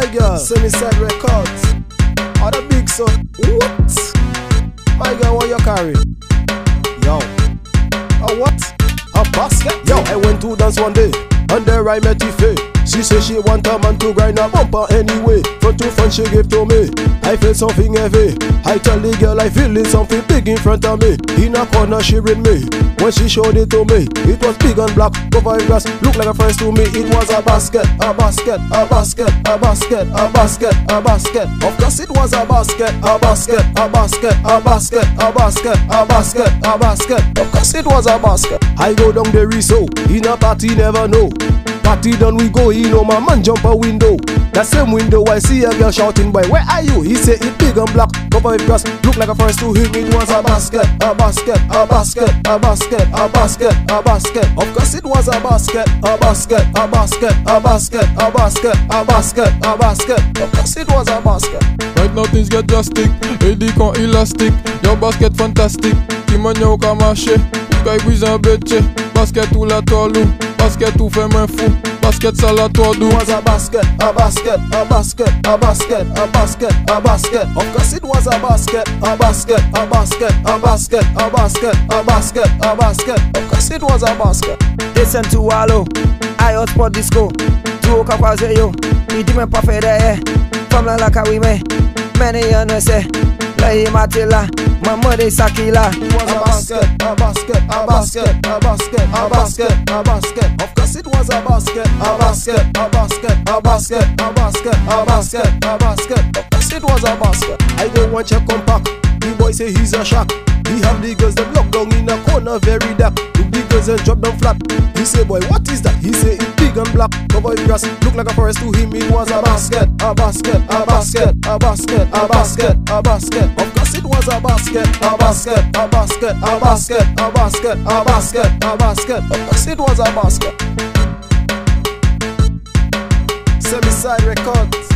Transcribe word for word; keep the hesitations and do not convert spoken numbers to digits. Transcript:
girl, Semi-Side Records. All the big son. What? My girl, what you carry? Yo. A what? A basket? Yo, I went to dance one day, and there I met Ife. She say she want a man to grind a bumper anyway. Front to front she give to me. I feel something heavy. I tell the girl I feeling something big in front of me. In a corner she read me. When she showed it to me, it was big and black, covered in grass, look like a friend to me. It was a basket, a basket, a basket, a basket, a basket, a basket. Of course it was a basket, a basket, a basket, a basket, a basket, a basket, a basket. Of course it was a basket. I go down the Riso, in a party never know. Party done we go, you know my man jump a window. That same window I see a girl shouting, boy, where are you? He say it big and black, covered with grass, look like a forest to him. It was a basket, a basket, a basket, a basket, a basket, a basket. Of course it was a basket, a basket, a basket, a basket, a basket, a basket, a basket. Of course it was a basket. Right now things get drastic, Eddie con élastique. Your basket fantastique, qui m'a au ka marché. Ou ka brise un bétier, basket ou la toile. Basket ou fait moins fou, basket ça la toi d'où. It was a basket, a basket, a basket, a basket, a basket, a basket. Of course it was a basket, a basket, a basket, a basket, a basket, a basket, a basket. Of course it was a basket. Listen to Wallo, I hotspot disco. Tu au cap croisé yo, il dit même pas fait derrière. Femme là la oui mais, many y'en ne sait. Là il m'a là, maman des sacs là. It was a basket, a basket, a basket, a basket, a basket, a basket. Of course it was a basket, a basket, a basket, a basket, a basket, a basket, a basket. Of course it was a basket. I go one check on pack. The boy say he's a shock. He have the girls them locked down in a corner very dark. Took the girls and drop down flat. He say, boy, what is that? He say it big and black, covered with grass, look like a forest to him. It was a basket, a basket, a basket, a basket, a basket, a basket. Of course it was a basket, a basket, a basket, a basket, a basket, a basket, a basket. Of course it was a basket. Semi-Side Records.